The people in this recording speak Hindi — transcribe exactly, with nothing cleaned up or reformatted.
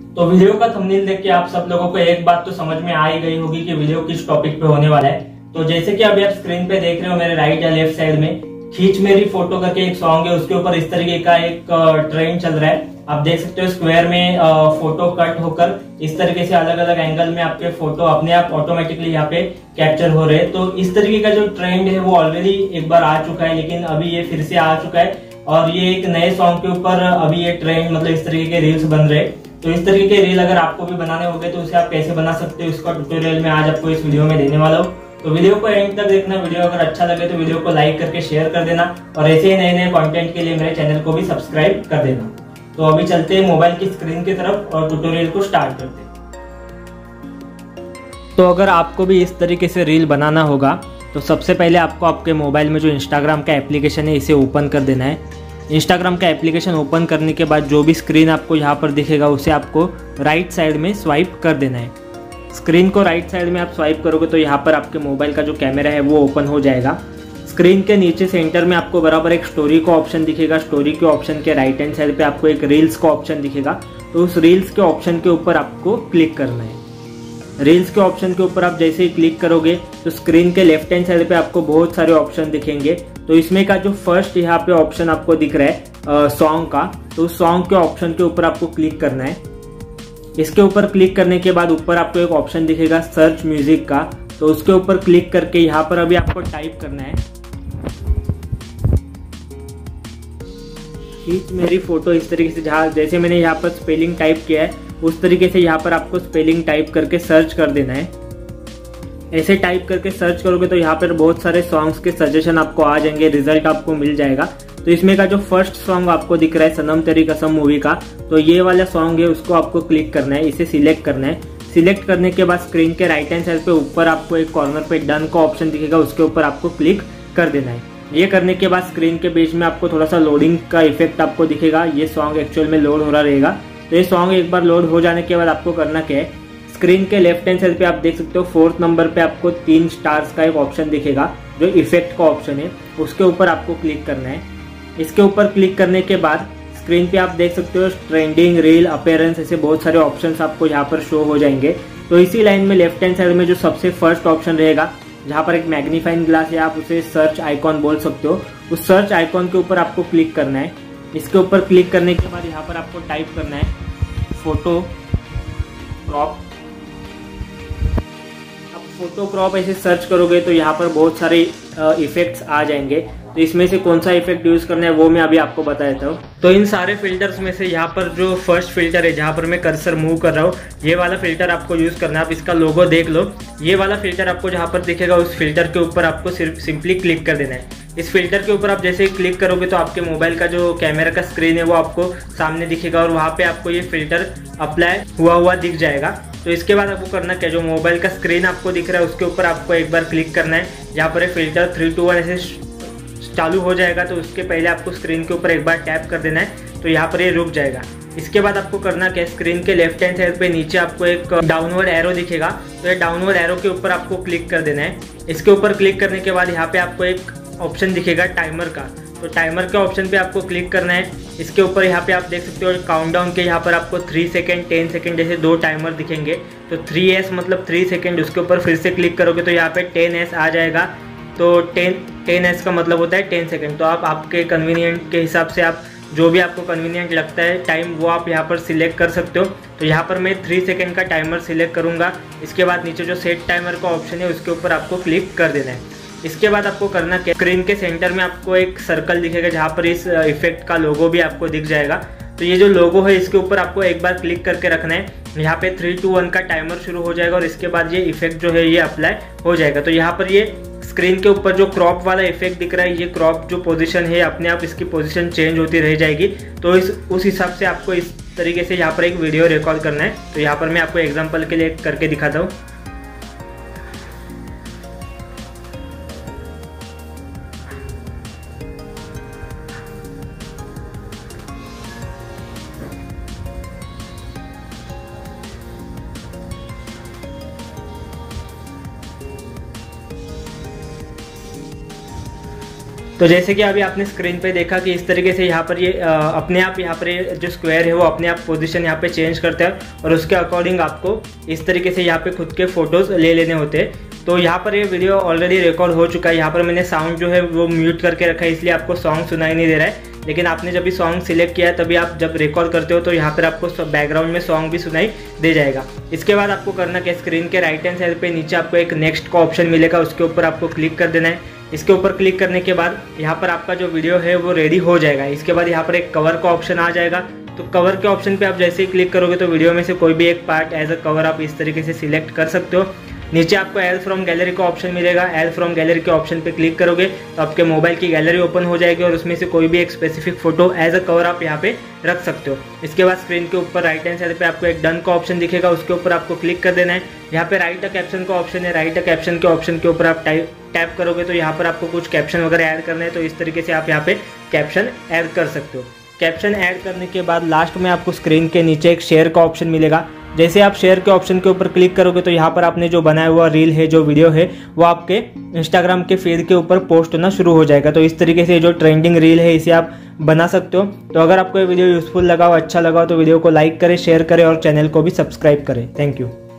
तो वीडियो का थंबनेल देख के आप सब लोगों को एक बात तो समझ में आ ही गई होगी कि वीडियो किस टॉपिक पे होने वाला है। तो जैसे कि अभी आप स्क्रीन पे देख रहे हो मेरे राइट या लेफ्ट साइड में खींच मेरी फोटो करके एक सॉन्ग है, उसके ऊपर इस तरीके का एक ट्रेंड चल रहा है। आप देख सकते हो स्क्वायर में फोटो कट होकर इस तरीके से अलग अलग एंगल में आपके फोटो अपने आप ऑटोमेटिकली यहाँ पे कैप्चर हो रहे हैं। तो इस तरीके का जो ट्रेंड है वो ऑलरेडी एक बार आ चुका है, लेकिन अभी ये फिर से आ चुका है और ये एक नए सॉन्ग के ऊपर अभी ये ट्रेंड मतलब इस तरीके के रील्स बन रहे हैं। तो इस तरीके के रील अगर आपको भी बनाने होंगे तो उसे आप कैसे बना सकते हो, इसका ट्यूटोरियल मैं आज आपको इस वीडियो में देने वाला हूँ। तो वीडियो को एंड तक देखना। वीडियो अगर अच्छा लगे तो वीडियो को लाइक करके शेयर कर देना और ऐसे ही नए नए कंटेंट के लिए मेरे चैनल को भी सब्सक्राइब कर देना। तो अभी चलते हैं मोबाइल की स्क्रीन की तरफ और ट्यूटोरियल को स्टार्ट करते हैं। तो अगर आपको भी इस तरीके से रील बनाना होगा तो सबसे पहले आपको आपके मोबाइल में जो इंस्टाग्राम का एप्लीकेशन है इसे ओपन कर देना है। इंस्टाग्राम का एप्लीकेशन ओपन करने के बाद जो भी स्क्रीन आपको यहाँ पर दिखेगा उसे आपको राइट साइड में स्वाइप कर देना है। स्क्रीन को राइट साइड में आप स्वाइप करोगे तो यहाँ पर आपके मोबाइल का जो कैमरा है वो ओपन हो जाएगा। स्क्रीन के नीचे सेंटर में आपको बराबर एक स्टोरी का ऑप्शन दिखेगा। स्टोरी के ऑप्शन के राइट हैंड साइड पे आपको एक रील्स का ऑप्शन दिखेगा। तो उस रील्स के ऑप्शन के ऊपर आपको क्लिक करना है। रील्स के ऑप्शन के ऊपर आप जैसे ही क्लिक करोगे तो स्क्रीन के लेफ्ट हैंड साइड पे आपको बहुत सारे ऑप्शन दिखेंगे। तो इसमें का जो फर्स्ट यहाँ पे ऑप्शन आपको दिख रहा है सॉन्ग का, तो सॉन्ग के ऑप्शन के ऊपर आपको क्लिक करना है। इसके ऊपर क्लिक करने के बाद ऊपर आपको एक ऑप्शन दिखेगा सर्च म्यूजिक का, तो उसके ऊपर क्लिक करके यहाँ पर अभी आपको टाइप करना है खींच मेरी फोटो। इस तरीके से जहाँ जैसे मैंने यहाँ पर स्पेलिंग टाइप किया है उस तरीके से यहाँ पर आपको स्पेलिंग टाइप करके सर्च कर देना है। ऐसे टाइप करके सर्च करोगे तो यहाँ पर बहुत सारे सॉन्ग्स के सजेशन आपको आ जाएंगे, रिजल्ट आपको मिल जाएगा। तो इसमें का जो फर्स्ट सॉन्ग आपको दिख रहा है सनम तेरी कसम मूवी का, तो ये वाला सॉन्ग है, उसको आपको क्लिक करना है, इसे सिलेक्ट करना है। सिलेक्ट करने के बाद स्क्रीन के राइट हैंड साइड पे ऊपर आपको एक कॉर्नर पे डन का ऑप्शन दिखेगा, उसके ऊपर आपको क्लिक कर देना है। ये करने के बाद स्क्रीन के बीच में आपको थोड़ा सा लोडिंग का इफेक्ट आपको दिखेगा। ये सॉन्ग एक्चुअल में लोड हो रहा रहेगा। तो ये सॉन्ग एक बार लोड हो जाने के बाद आपको करना क्या है, स्क्रीन के लेफ्ट हैंड साइड पे आप देख सकते हो फोर्थ नंबर पे आपको तीन स्टार्स का एक ऑप्शन दिखेगा जो इफेक्ट का ऑप्शन है, उसके ऊपर आपको क्लिक करना है। इसके ऊपर क्लिक करने के बाद स्क्रीन पे आप देख सकते हो ट्रेंडिंग, रील, अपीयरेंस, ऐसे बहुत सारे ऑप्शंस आपको यहाँ पर शो हो जाएंगे। तो इसी लाइन में लेफ्ट हैंड साइड में जो सबसे फर्स्ट ऑप्शन रहेगा जहाँ पर एक मैग्नीफाइंग ग्लास है, आप उसे सर्च आइकॉन बोल सकते हो, उस सर्च आइकॉन के ऊपर आपको क्लिक करना है। इसके ऊपर क्लिक करने के बाद यहाँ पर आपको टाइप करना है फोटो क्रॉप। आप फोटो क्रॉप ऐसे सर्च करोगे तो यहाँ पर बहुत सारे इफेक्ट्स आ जाएंगे। तो इसमें से कौन सा इफेक्ट यूज करना है वो मैं अभी आपको बता देता हूँ। तो इन सारे फिल्टर्स में से यहाँ पर जो फर्स्ट फिल्टर है जहाँ पर मैं कर्सर मूव कर रहा हूँ, ये वाला फिल्टर आपको यूज करना है। आप इसका लोगो देख लो, ये वाला फिल्टर आपको जहाँ पर दिखेगा उस फिल्टर के ऊपर आपको सिर्फ सिंपली क्लिक कर देना है। इस फिल्टर के ऊपर आप जैसे ही क्लिक करोगे तो आपके मोबाइल का जो कैमरा का स्क्रीन है वो आपको सामने दिखेगा और वहाँ पे आपको ये फिल्टर अप्लाई हुआ हुआ दिख जाएगा। तो इसके बाद आपको करना क्या, जो मोबाइल का स्क्रीन आपको दिख रहा है उसके ऊपर आपको एक बार क्लिक करना है। यहाँ पर फिल्टर थ्री टू वन ऐसे चालू हो जाएगा, तो उसके पहले आपको स्क्रीन के ऊपर एक बार टैप कर देना है, तो यहाँ पर ये रुक जाएगा। इसके बाद आपको करना क्या, स्क्रीन के लेफ्ट हैंड साइड पे नीचे आपको एक डाउनवर्ड एरो दिखेगा, तो ये डाउनवर्ड एरो के ऊपर आपको क्लिक कर देना है। इसके ऊपर क्लिक करने के बाद यहाँ पे आपको एक ऑप्शन दिखेगा टाइमर का, तो टाइमर के ऑप्शन पे आपको क्लिक करना है। इसके ऊपर यहाँ पे आप देख सकते हो काउंटडाउन के यहाँ पर आपको थ्री सेकेंड टेन सेकेंड जैसे दो टाइमर दिखेंगे। तो थ्री एस मतलब थ्री सेकेंड, उसके ऊपर फिर से क्लिक करोगे तो यहाँ पे टेन एस आ जाएगा। तो टेन टेन एस का मतलब होता है टेन सेकेंड। तो आप आपके कन्वीनियंट के हिसाब से आप जो भी आपको कन्वीनियंट लगता है टाइम वो आप यहाँ पर सिलेक्ट कर सकते हो। तो यहाँ पर मैं थ्री सेकेंड का टाइमर सिलेक्ट करूँगा। इसके बाद नीचे जो सेट टाइमर का ऑप्शन है उसके ऊपर आपको क्लिक कर देना है। इसके बाद आपको करना क्या, स्क्रीन के सेंटर में आपको एक सर्कल दिखेगा जहाँ पर इस इफेक्ट का लोगो भी आपको दिख जाएगा। तो ये जो लोगो है इसके ऊपर आपको एक बार क्लिक करके रखना है। यहाँ पे थ्री टू वन का टाइमर शुरू हो जाएगा और इसके बाद ये इफेक्ट जो है ये अप्लाई हो जाएगा। तो यहाँ पर ये स्क्रीन के ऊपर जो क्रॉप वाला इफेक्ट दिख रहा है, ये क्रॉप जो पोजीशन है अपने आप इसकी पोजीशन चेंज होती रह जाएगी। तो इस उस हिसाब से आपको इस तरीके से यहाँ पर एक वीडियो रिकॉर्ड करना है। तो यहाँ पर मैं आपको एग्जांपल के लिए करके दिखाता हूँ। तो जैसे कि अभी आपने स्क्रीन पे देखा कि इस तरीके से यहाँ पर ये आ, अपने आप यहाँ पर ये जो स्क्वायर है वो अपने आप पोजीशन यहाँ पे चेंज करता है और उसके अकॉर्डिंग आपको इस तरीके से यहाँ पे खुद के फोटोज़ ले लेने होते हैं। तो यहाँ पर ये वीडियो ऑलरेडी रिकॉर्ड हो चुका है। यहाँ पर मैंने साउंड जो है वो म्यूट करके रखा है, इसलिए आपको सॉन्ग सुनाई नहीं दे रहा है। लेकिन आपने जब भी सॉन्ग सिलेक्ट किया है तभी आप जब रिकॉर्ड करते हो तो यहाँ पर आपको बैकग्राउंड में सॉन्ग भी सुनाई दे जाएगा। इसके बाद आपको करना क्या, स्क्रीन के राइट हैंड साइड पे नीचे आपको एक नेक्स्ट का ऑप्शन मिलेगा, उसके ऊपर आपको क्लिक कर देना है। इसके ऊपर क्लिक करने के बाद यहाँ पर आपका जो वीडियो है वो रेडी हो जाएगा। इसके बाद यहाँ पर एक कवर का ऑप्शन आ जाएगा। तो कवर के ऑप्शन पे आप जैसे ही क्लिक करोगे तो वीडियो में से कोई भी एक पार्ट एज अ कवर आप इस तरीके से सिलेक्ट कर सकते हो। नीचे आपको ऐड फ्रॉम गैलरी का ऑप्शन मिलेगा। ऐड फ्रॉम गैलरी के ऑप्शन पे क्लिक करोगे तो आपके मोबाइल की गैलरी ओपन हो जाएगी और उसमें से कोई भी एक specific photo as a cover आप यहाँ पे रख सकते हो। इसके बाद स्क्रीन के ऊपर राइट हैंड साइड पे आपको एक डन का ऑप्शन दिखेगा, उसके ऊपर आपको क्लिक कर देना है। यहाँ पे राइट अ कैप्शन का ऑप्शन है, राइट अ कैप्शन के ऑप्शन के ऊपर आप टाइप टैप करोगे तो यहाँ पर आपको कुछ कैप्शन वगैरह ऐड करना है। तो इस तरीके से आप यहाँ पे कैप्शन ऐड कर सकते हो। कैप्शन ऐड करने के बाद लास्ट में आपको स्क्रीन के नीचे एक शेयर का ऑप्शन मिलेगा। जैसे आप शेयर के ऑप्शन के ऊपर क्लिक करोगे तो यहाँ पर आपने जो बनाया हुआ रील है, जो वीडियो है, वो आपके इंस्टाग्राम के फीड के ऊपर पोस्ट होना शुरू हो जाएगा। तो इस तरीके से जो ट्रेंडिंग रील है इसे आप बना सकते हो। तो अगर आपको ये वीडियो यूजफुल लगा हो, अच्छा लगा हो तो वीडियो को लाइक करें, शेयर करें और चैनल को भी सब्सक्राइब करें। Thank you.